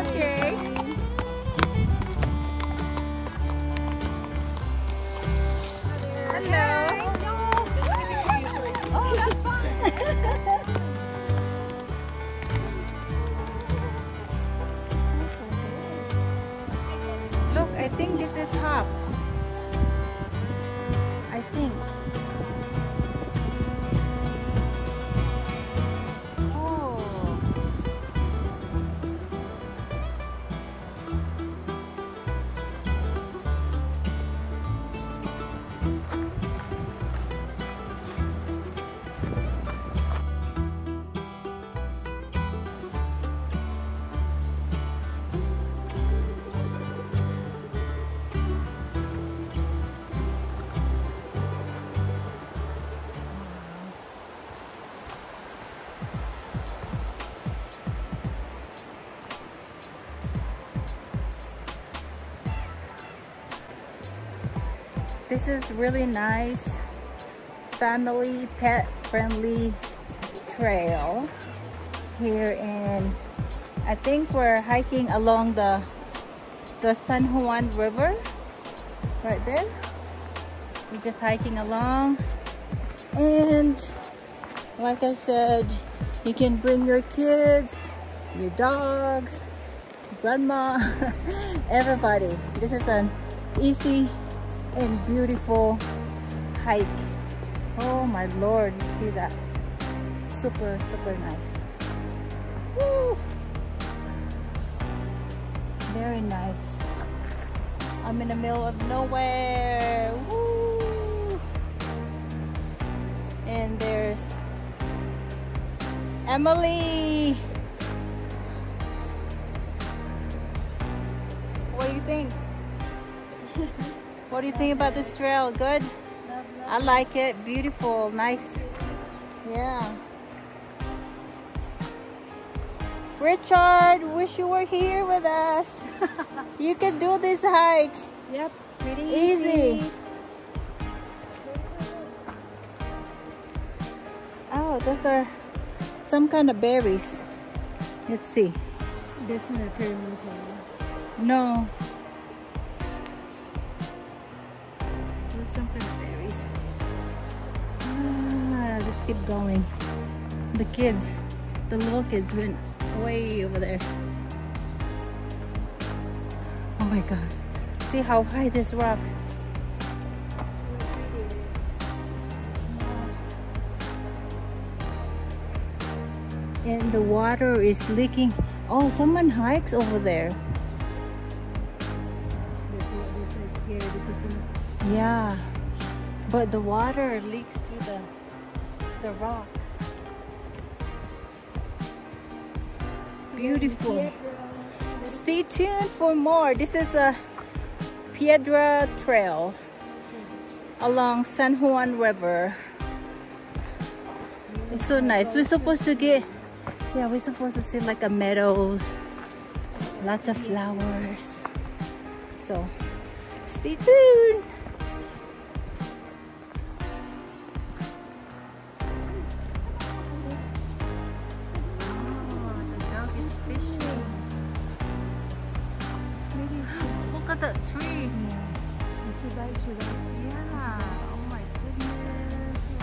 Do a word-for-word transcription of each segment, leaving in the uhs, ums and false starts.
Okay. Hello. Oh, that's fine. Look, I think this is hops. I think. Oh. This is really nice, family, pet friendly trail here in, I think we're hiking along the, the San Juan River, right there. We're just hiking along, and like I said, you can bring your kids, your dogs, grandma, everybody. This is an easy and beautiful hike. Oh my lord, you see that? Super, super nice. Woo! Very nice. I'm in the middle of nowhere. Woo! And there's Emily. What do you think? What do you think about this trail? Good? I like it. Beautiful. Nice. Yeah. Richard, wish you were here with us. You can do this hike. Yep, pretty Easy. easy. Oh, those are some kind of berries. Let's see. This is a pyramid. No. Some kind of berries. Ah, let's keep going. The kids, the little kids went way over there. Oh my god. See how high this rock. And the water is leaking. Oh, someone hikes over there. Yeah, but the water leaks through the the rock. Beautiful. Stay tuned for more. This is a Piedra Trail along San Juan River. It's so nice. We're supposed to get, yeah, we're supposed to see like a meadows, lots of flowers. So stay tuned. That tree. Yeah. Oh my goodness.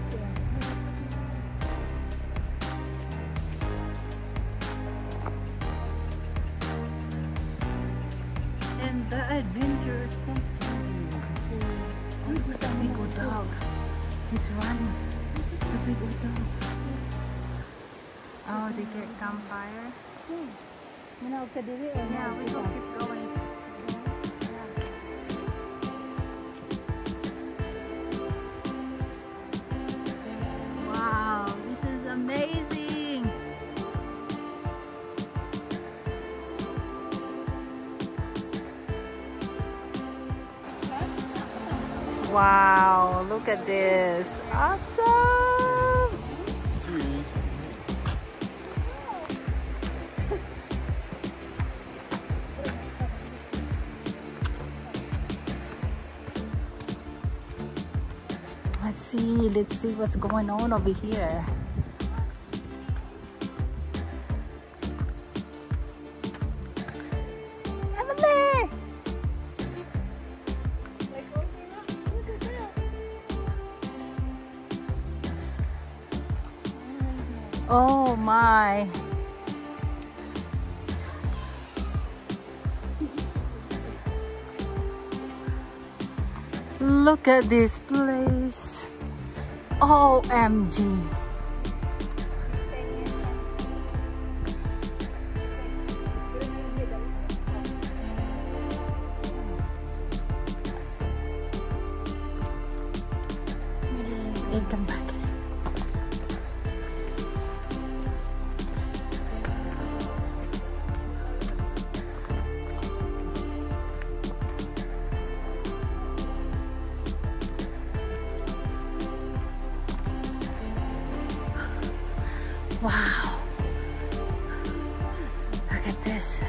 And the adventures continue. Oh, look at that big old dog. He's running. The big old dog. Oh, they get campfire. Yeah, we will keep going. Amazing. Wow, look at this. Awesome. Let's see, let's see what's going on over here. Oh my. Look at this place. O M G. And come back. Wow. Look at this.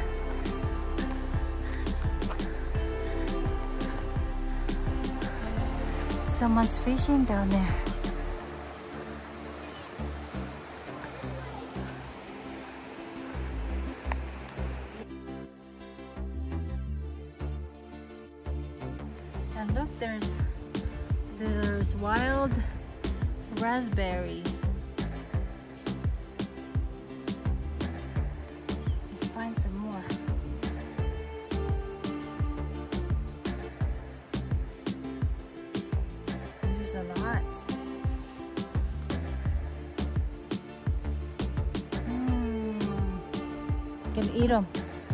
Someone's fishing down there. And look, there's there's wild raspberries. Let's find some more. There's a lot. Mmm. Can eat them.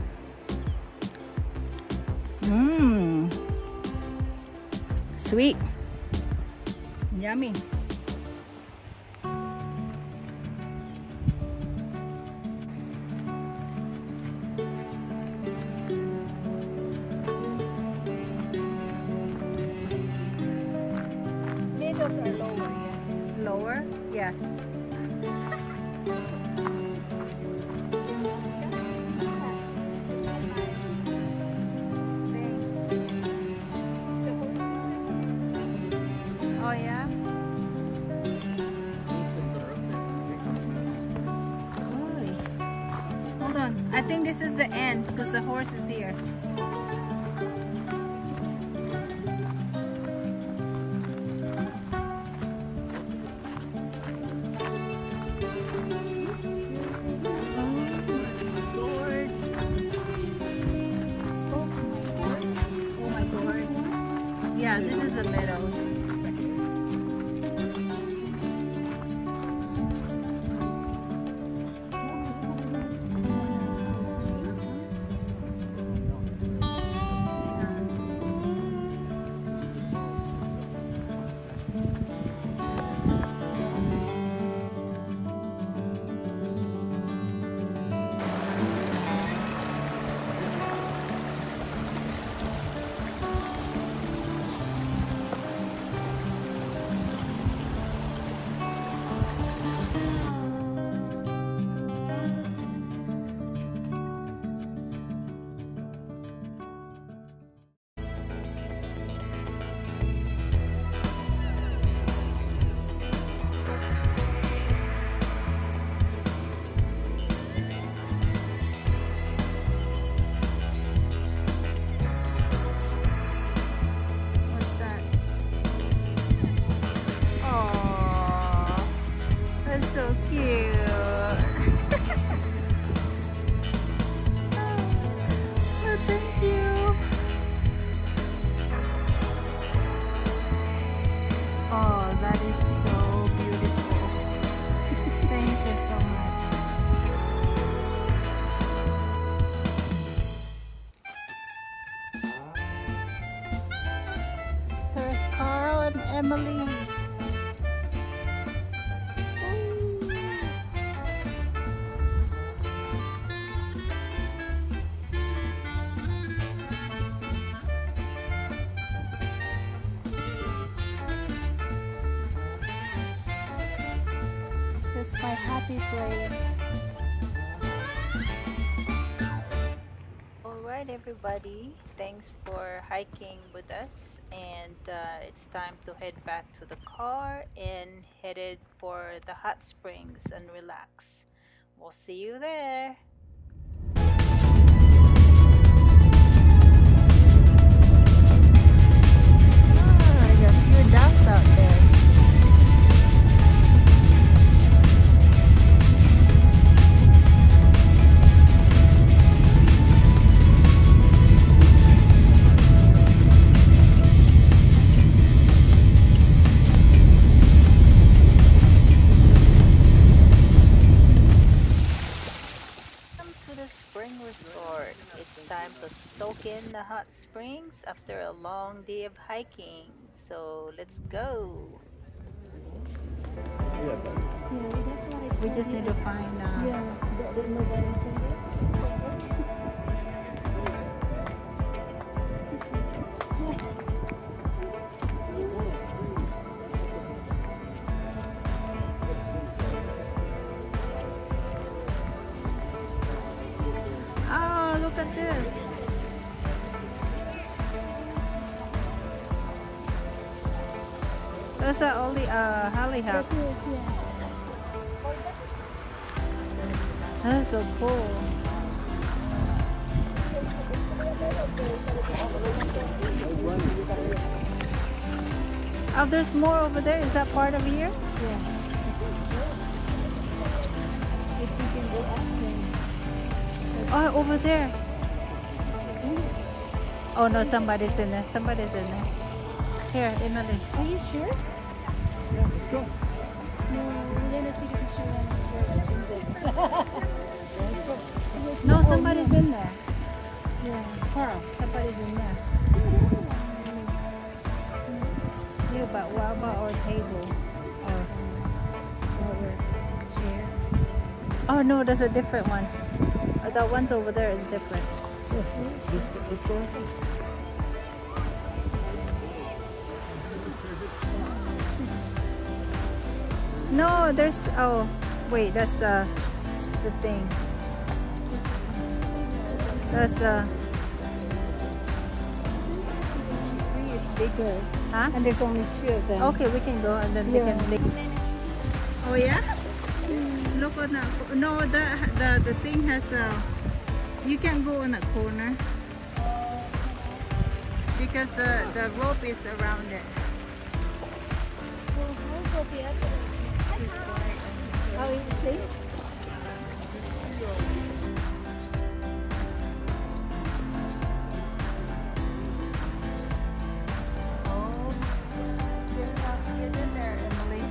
Mmm. Sweet. Yummy. Tomatoes are lower, yeah. Lower? Yes. Oh yeah? Oy. Hold on. I think this is the end because the horse is here. Yeah, this is a meadow. So cute. Oh, thank you. Oh, that is so beautiful. Thank you so much. There's Carl and Emily. My happy place. Alright everybody, thanks for hiking with us, and uh, it's time to head back to the car and headed for the hot springs and relax. We'll see you there. Oh, I got a few ducks out there. time to soak in the hot springs after a long day of hiking. So let's go. Yeah, that's what I told We just you. need to find. Uh, Yeah, that, that nobody's in there. Oh, look at this. Those are all the uh, hollyhocks. That's it, yeah. That's so cool. Oh, there's more over there. Is that part of here? Yeah. If we can go up there. Oh, over there. Oh no, somebody's in there. Somebody's in there. Here, Emily. Are you sure? Yeah, let's go. No, we're gonna take a picture when it's Let's go. No, somebody's in there. Yeah. Carl, somebody's in there. Yeah, but what about our table? Or our chair? Oh no, that's a different one. Uh, The one's over there is different. Yeah, let's, let's, let's go. No, there's oh wait, that's the the thing. That's uh It's bigger. huh? And there's only two of them. Okay, we can go and then they Yeah. can leave. Oh yeah? Look on that. No, the the the thing has a. You can go on a corner because the the rope is around it. Well, how about the other? This is quiet. How it says? Oh, get out, get in there, Emily.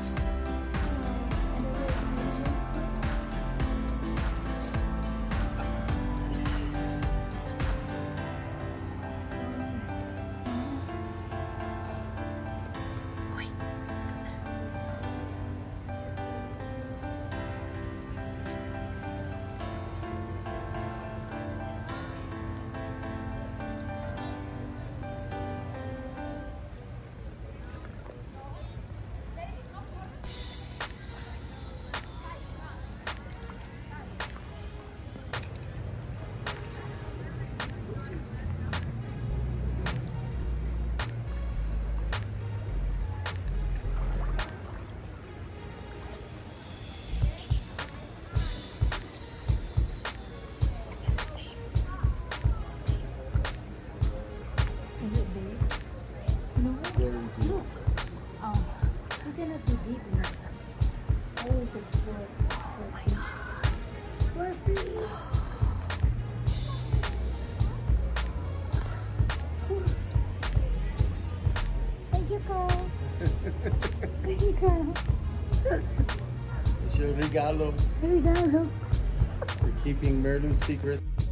Is it big? No. Very deep. Look. Oh, you cannot be deep enough. Always a foot. Oh my god. Four feet. Thank you, Carl. Thank you, Carl. It's your regalo Regalo. for keeping Merlu's secret.